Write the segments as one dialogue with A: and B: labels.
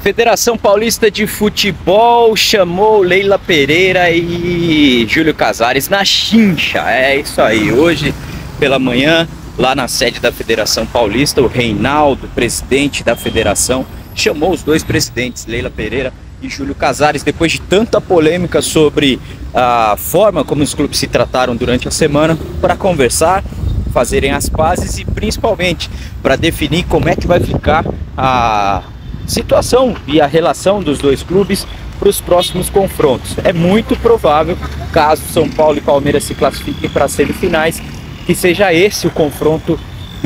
A: Federação Paulista de Futebol chamou Leila Pereira e Júlio Casares na chincha. É isso aí. Hoje pela manhã, lá na sede da Federação Paulista, o Reinaldo, presidente da federação, chamou os dois presidentes, Leila Pereira e Júlio Casares, depois de tanta polêmica sobre a forma como os clubes se trataram durante a semana, para conversar, fazerem as pazes e principalmente para definir como é que vai ficar a situação e a relação dos dois clubes para os próximos confrontos. É muito provável, caso São Paulo e Palmeiras se classifiquem para as semifinais, que seja esse o confronto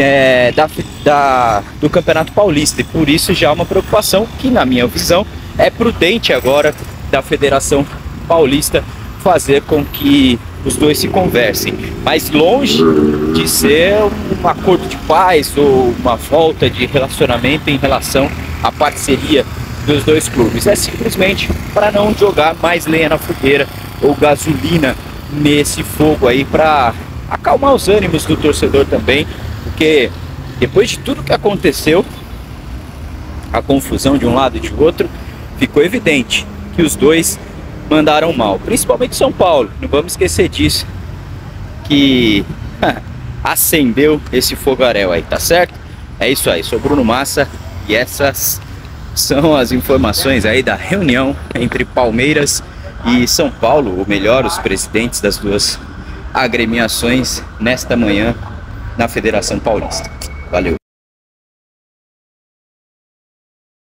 A: do Campeonato Paulista, e por isso já há uma preocupação que, na minha visão, é prudente agora da Federação Paulista fazer com que os dois se conversem, mas longe de ser um acordo de paz ou uma volta de relacionamento em relação à parceria dos dois clubes. É simplesmente para não jogar mais lenha na fogueira ou gasolina nesse fogo aí, para acalmar os ânimos do torcedor também, porque depois de tudo que aconteceu, a confusão de um lado e de outro, ficou evidente que os dois mandaram mal, principalmente São Paulo. Não vamos esquecer disso, que acendeu esse fogaréu aí, tá certo? É isso aí, sou Bruno Massa e essas são as informações aí da reunião entre Palmeiras e São Paulo, ou melhor, os presidentes das duas agremiações nesta manhã na Federação Paulista. Valeu!